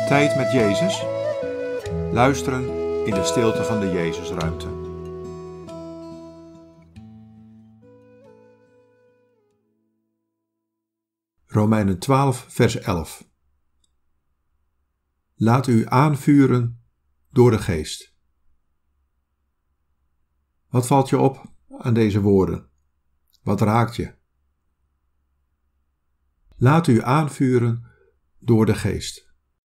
Tijd met Jezus. Luisteren in de stilte van de Jezusruimte. Romeinen 12, vers 11. Laat u aanvuren door de Geest. Wat valt je op aan deze woorden? Wat raakt je? Laat u aanvuren door de Geest.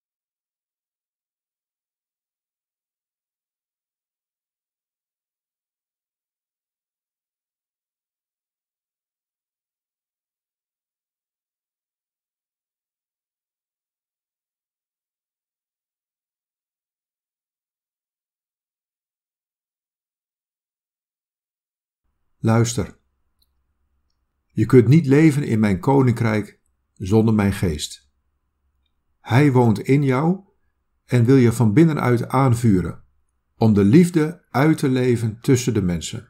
Luister. Je kunt niet leven in mijn koninkrijk zonder mijn geest. Hij woont in jou en wil je van binnenuit aanvuren, om de liefde uit te leven tussen de mensen.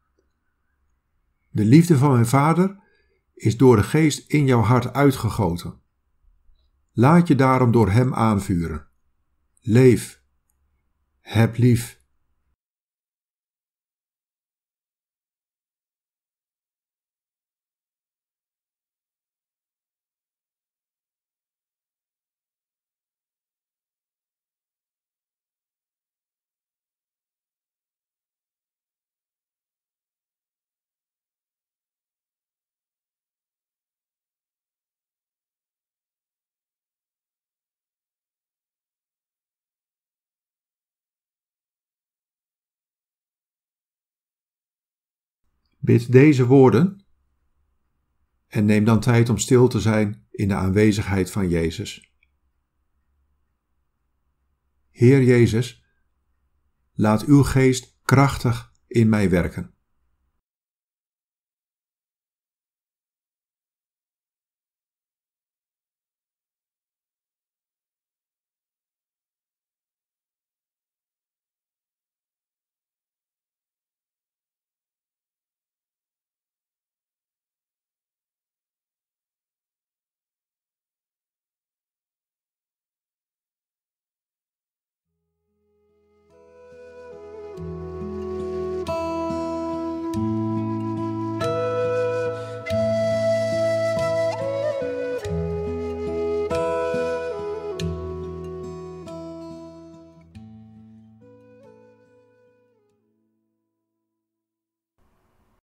De liefde van mijn Vader is door de geest in jouw hart uitgegoten. Laat je daarom door hem aanvuren. Leef. Heb lief. Bid deze woorden en neem dan tijd om stil te zijn in de aanwezigheid van Jezus. Heer Jezus, laat uw geest krachtig in mij werken.